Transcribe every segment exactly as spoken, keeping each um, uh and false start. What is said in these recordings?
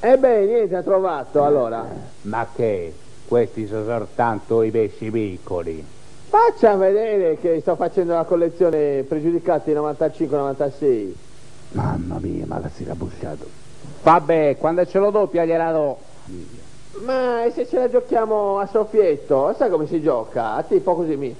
E beh, niente, ha trovato allora. Ma che? Questi sono soltanto i pesci piccoli. Faccia vedere che sto facendo la collezione pregiudicati novantacinque novantasei. Mamma mia, ma si era buscato. Vabbè, quando ce lo doppia gliela do. Ma e se ce la giochiamo a soffietto? Sai come si gioca? A tipo così mi...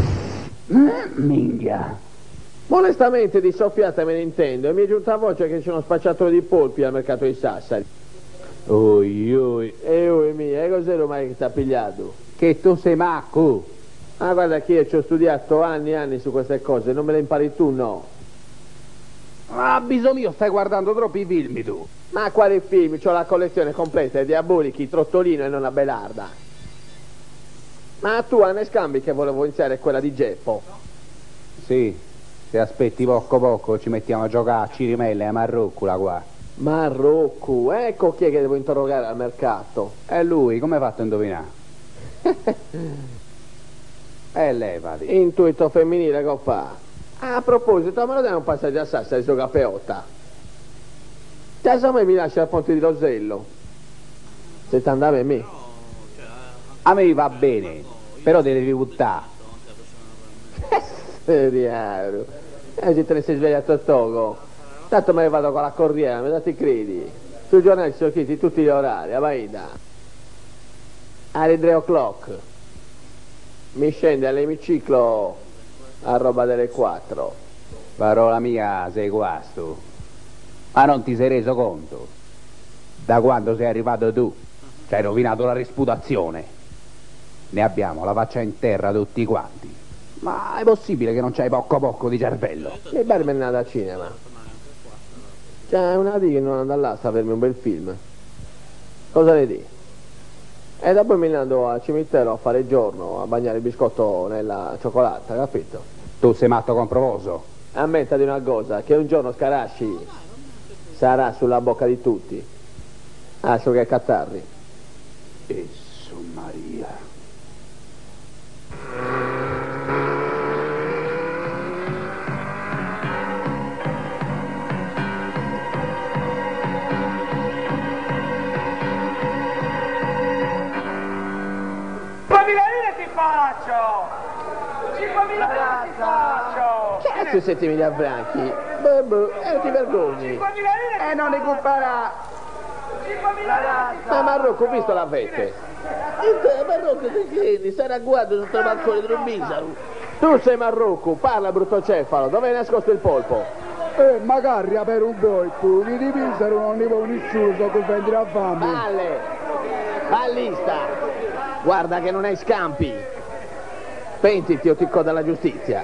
Minchia. Onestamente di soffiata me ne intendo e mi è giunta a voce che c'è uno spacciatore di polpi al mercato di Sassari. Oi, oi. E oi mia, e cos'ero mai che ti ha pigliato? Che tu sei macco. Ah, guarda che io ci ho studiato anni e anni su queste cose, non me le impari tu, no. Ma bisogno mio, stai guardando troppi film tu. Ma quali film? C'ho la collezione completa, i Diabolichi, Trottolino e Nonna Belarda. Ma tu a ne scambi che volevo iniziare quella di Geppo? Sì, se aspetti poco poco ci mettiamo a giocare a Cirimelle e a Marrucula qua. Marruccu, ecco chi è che devo interrogare al mercato. E lui, come hai fatto a indovinare? E levati. Intuito femminile che fa. Ah, a proposito, me lo dai un passaggio a Sassari su Capeotta? Già me mi lascia al ponte di Rosello. Se ti andava a me. A me va bene, però te devi buttare. Seriaro. E oggi te ne sei svegliato a Togo. Tanto me ne vado con la corriera, me dati credi. Sui giornali ci sono scritti tutti gli orari, a Vaida. Alle tre o'clock. Mi scende all'emiciclo a roba delle quattro. Parola mia, sei guasto. Ma non ti sei reso conto? Da quando sei arrivato tu, ci hai rovinato la reputazione. Ne abbiamo la faccia in terra tutti quanti. Ma è possibile che non c'hai poco poco di cervello? Il barman è andato al cinema. C'è una di che non andava là a avermi un bel film. Cosa ne di? E dopo mi andò al cimitero a fare il giorno, a bagnare il biscotto nella cioccolata, capito? Tu sei matto comprovoso. Ammetta di una cosa, che un giorno Scarasci sarà sulla bocca di tutti. Altro che Catarri. Gesù Maria. Ti faccio! cinquemila lire ti faccio! Che cazzo settemila franchi? Boh, boh, e non ti vergogni. cinquemila lire! E non ne comprerà! cinquemila lire! Ma Marocco, ho visto la vete. Marocco, ti credi? Sarà a guardo sotto il balcone di un bisaro. Tu sei Marocco, parla brutto cefalo, dove è nascosto il polpo? Eh, magari per un polpo, mi di Pisaro non ne può nessuno, so che offendere a fame. Valle, ballista, guarda che non hai scampi. Pentiti o ti coda la giustizia.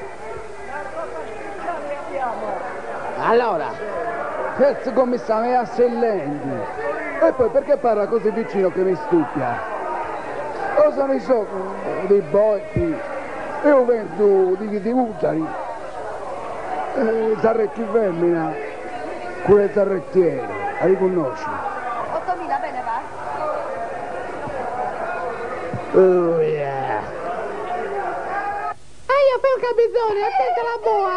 Allora, Cazzo come sta me assellenti. E poi perché parla così vicino che mi stupia? Cosa ne so dei botti? Io vendo di, di usari. Eh, zarretti femmina, quelle zarrettiere, la riconosci? ottomila, bene va? oh yeah. Aia, pelca bisogno, attenta la boa!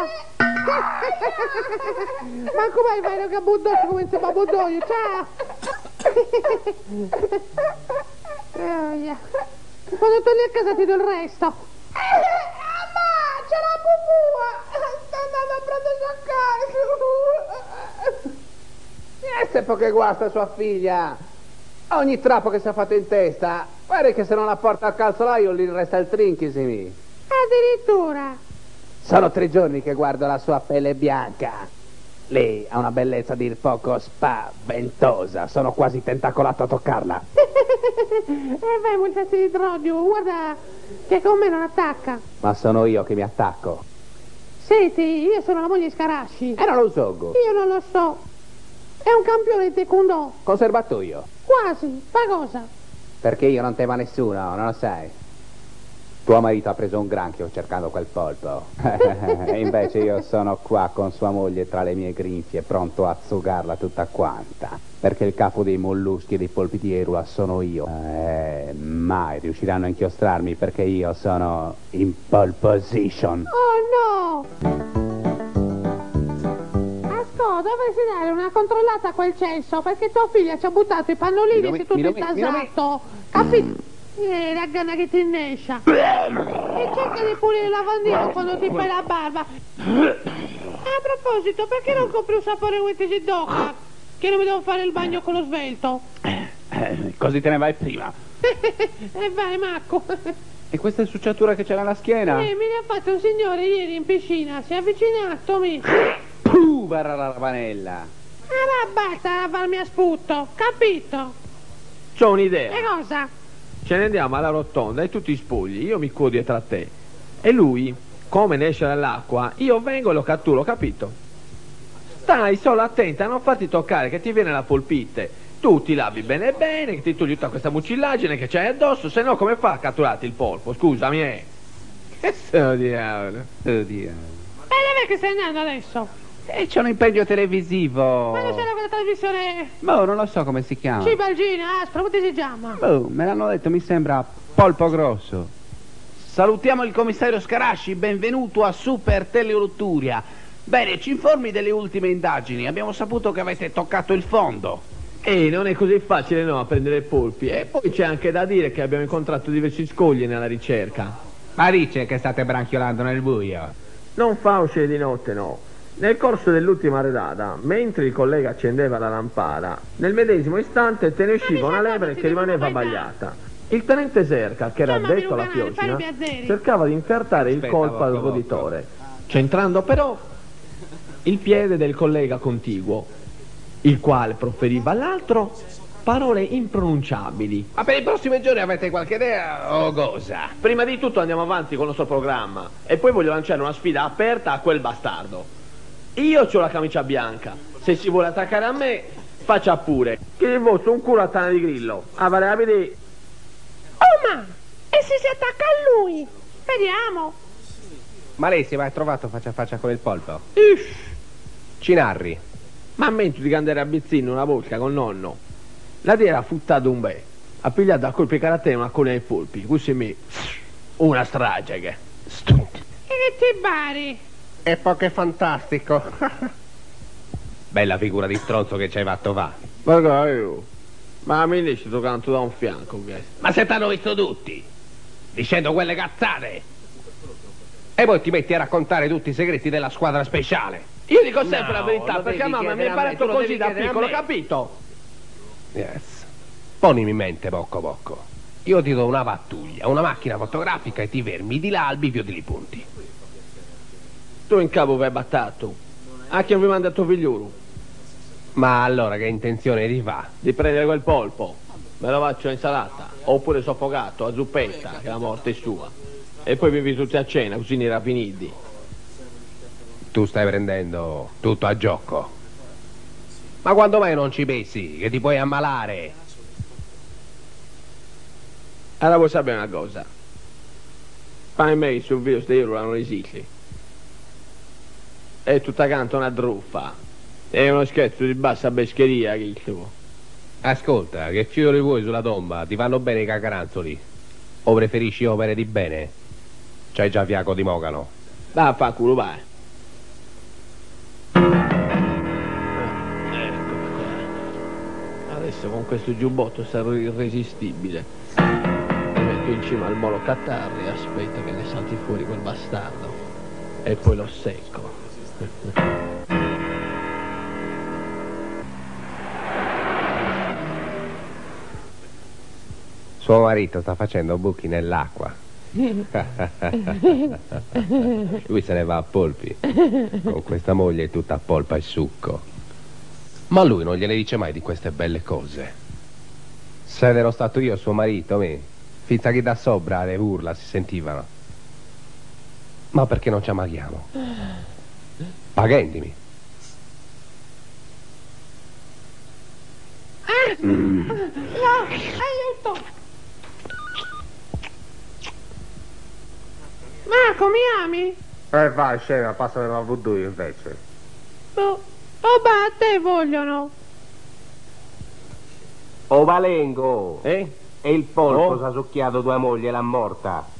Ma come fai lo cabudoccio come se babudogno? Ciao! Oh, yeah. Quando torni a casa ti do il resto. Mamma, c'è la bubua! Sta andando a prendere a E se poche guasta sua figlia. Ogni trappo che si è fatto in testa, guarda che se non la porta al calzolaio gli resta il trinchisimi. addirittura! Sono tre giorni che guardo la sua pelle bianca. Lei ha una bellezza a dir poco spaventosa. Sono quasi tentacolato a toccarla. E vai, mucciati di drodio, guarda che con me non attacca. Ma sono io che mi attacco. Senti, io sono la moglie di Scarasci. E non lo so. Io non lo so. È un campione di taekwondo. Conservatoio. Quasi, fa cosa? Perché io non temo a nessuno, non lo sai. Tuo marito ha preso un granchio cercando quel polpo. E invece io sono qua con sua moglie tra le mie grinfie, pronto a zugarla tutta quanta. Perché il capo dei molluschi e dei polpi di Erula sono io. Eh, mai riusciranno a inchiostrarmi perché io sono in pole position. Oh no! Ascolta, dovresti dare una controllata a quel cesso, perché tua figlia ci ha buttato i pannolini e tutto intasato. Capito? Eh, la ganna che ti innescia. E cerca di pulire il lavandino quando ti fai la barba. A proposito, perché non compri un sapore Wittig Doca? Che non mi devo fare il bagno con lo svelto. Eh, eh, così te ne vai prima. E vai, Marco. E questa insucciatura che c'è nella schiena? Eh, me ne ha fatto un signore ieri in piscina, si è avvicinato, mi. Puh, barra la ravanella. Ah, ma basta lavarmi a sputto, capito? C'ho un'idea. E cosa? Ce ne andiamo alla rotonda e tu ti spogli, io mi cuoio dietro a te. E lui, come ne esce dall'acqua, io vengo e lo catturo, capito? Stai solo attenta a non farti toccare che ti viene la polpite. Tu ti lavi bene bene, che ti togli tutta questa mucillagine che c'hai addosso, se no come fa a catturarti il polpo? Scusami, eh. Che sono diavolo? Oh, Dio. E dov'è che stai andando adesso? E c'è un impegno televisivo. Ma non c'era quella trasmissione... Boh, non lo so come si chiama. Cibalgina, aspro, come ti si chiama? Boh, me l'hanno detto, mi sembra polpo grosso. Salutiamo il commissario Scarasci, benvenuto a Super Teleolutturia. Bene, ci informi delle ultime indagini. Abbiamo saputo che avete toccato il fondo. E non è così facile, no, a prendere polpi. E poi c'è anche da dire che abbiamo incontrato diversi scogli nella ricerca. Ma dice che state branchiolando nel buio. Non fa uscire di notte, no. Nel corso dell'ultima redata, mentre il collega accendeva la lampada, nel medesimo istante te ne usciva una lepre che rimaneva abbagliata. Il tenente Serca, che era addetto alla fiocina, cercava di incartare il colpo al roditore, centrando però il piede del collega contiguo, il quale proferiva all'altro parole impronunciabili. Ma per i prossimi giorni avete qualche idea o cosa? Prima di tutto andiamo avanti con il nostro programma e poi voglio lanciare una sfida aperta a quel bastardo. Io c'ho la camicia bianca, se si vuole attaccare a me faccia pure, che il vostro un culo a tana di grillo. Ah, vale, vedi? Oh, ma! E se si attacca a lui? Vediamo. Ma lei si è mai trovato faccia a faccia con il polpo? Ish. Ci narri. Ma mento di andare a Bizzino una volta con nonno. La dia era futtato un bè, ha pigliato a colpi carattere una colla ai polpi, così mi... una strage che... E che ti pare? È poco fantastico. Bella figura di stronzo che ci hai fatto va. Ma io... Ma mi dici tu canto da un fianco, che... Ma se t'hanno visto tutti, dicendo quelle cazzate. E poi ti metti a raccontare tutti i segreti della squadra speciale. Io dico sempre No, la verità, lo perché devi mamma mi chiedere ha a me, imparato tu lo così devi da chiedere a piccolo, me. capito? Yes. Ponimi in mente poco poco. Io ti do una pattuglia, una macchina fotografica e ti fermi di là al bivio dei punti. Tu in capo vai battato. A chi non vi manda tuo figliolo? Ma allora che intenzione ti fa? Di prendere quel polpo. Me lo faccio a insalata. Oppure soffocato a zuppetta, che la morte è sua. E poi vivi tutti a cena, così ne rapiniti. Tu stai prendendo tutto a gioco. Ma quando mai non ci pensi che ti puoi ammalare? Allora vuoi sapere una cosa? Fai me sul video di Euro non esiste. È tutta canto una truffa. È uno scherzo di bassa bescheria che il tuo. Ascolta, che fiori vuoi sulla tomba? Ti vanno bene i cacaranzoli? O preferisci opere di bene? C'hai già fiaco di mogano. Va a fa culo, vai. Ecco qua. Adesso con questo giubbotto sarò irresistibile. Mi metto in cima al molo catarro e aspetto che ne salti fuori quel bastardo. E poi lo secco. Suo marito sta facendo buchi nell'acqua. Lui se ne va a polpi. Con questa moglie tutta a polpa e succo. Ma lui non gliene dice mai di queste belle cose. Se ero stato io suo marito, me, finta che da sopra le urla si sentivano. Ma perché non ci ammaliamo? Pagendimi. Mm. No, aiuto! Marco, mi ami? Eh vai, scema, passami la voodoo invece. Oh, oh, ma a te vogliono. O Valengo! Eh? E il polpo Oh. si ha succhiato tua moglie e l'ha morta.